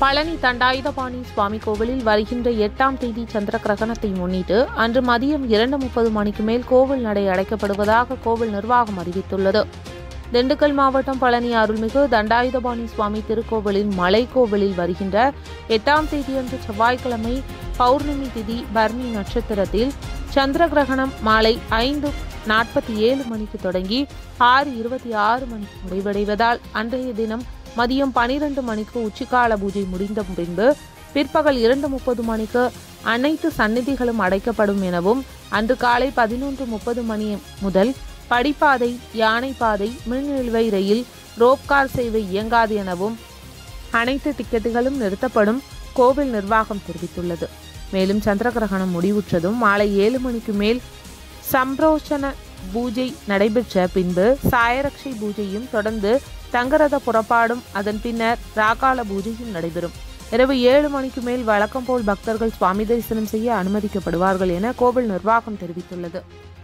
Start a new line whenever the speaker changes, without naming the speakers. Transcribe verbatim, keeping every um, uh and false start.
பழனி தண்டாயுதபாணி சுவாமி கோவிலில் வருகின்ற எட்டாம் தேதி சந்திர கிரகணத்தை முன்னிட்டு அன்று மதியம் இரண்டு முப்பது மணிக்கு மேல் கோவில் நடை அடைக்கப்படுவதாக கோவில் நிர்வாகம் அறிவித்துள்ளது. திண்டுக்கல் மாவட்டம் பழனி அருள்மிகு தண்டாயுதபாணி சுவாமி திருக்கோவிலின் மலைக்கோவிலில் வருகின்ற எட்டாம் தேதியன்று செவ்வாய்க்கிழமை பௌர்ணமி திதி பரணி நட்சத்திரத்தில் சந்திர கிரகணம் மாலை ஐந்து நாற்பத்தி ஏழு மணிக்கு தொடங்கி ஆறு இருபத்தி ஆறு மணிக்கு முடிவடைவதால் அன்றைய தினம் மதியம் பனிரெண்டு மணிக்கு உச்சிக்கால பூஜை முடிந்த பின்பு பிற்பகல் இரண்டு முப்பது மணிக்கு அனைத்து சந்நிதிகளும் அடைக்கப்படும் எனவும் அன்று காலை பதினொன்று முப்பது மணி முதல் படிப்பாதை, யானைப்பாதை, மின் நிலுவை ரயில், ரோப்கார் சேவை இயங்காது எனவும் அனைத்து டிக்கெட்டுகளும் நிறுத்தப்படும் கோவில் நிர்வாகம் தெரிவித்துள்ளது. மேலும் சந்திர கிரகணம் முடிவுற்றதும் மாலை ஏழு மணிக்கு மேல் சம்பிரோஷண பூஜை நடைபெற்ற பின்பு சாயரக்ஷை பூஜையும் தொடர்ந்து தங்கரத புறப்பாடும் அதன் பின்னர் ராகால பூஜையும் நடைபெறும். இரவு ஏழு மணிக்கு மேல் வழக்கம் போல் பக்தர்கள் சுவாமி தரிசனம் செய்ய அனுமதிக்கப்படுவார்கள் என கோவில் நிர்வாகம் தெரிவித்துள்ளது.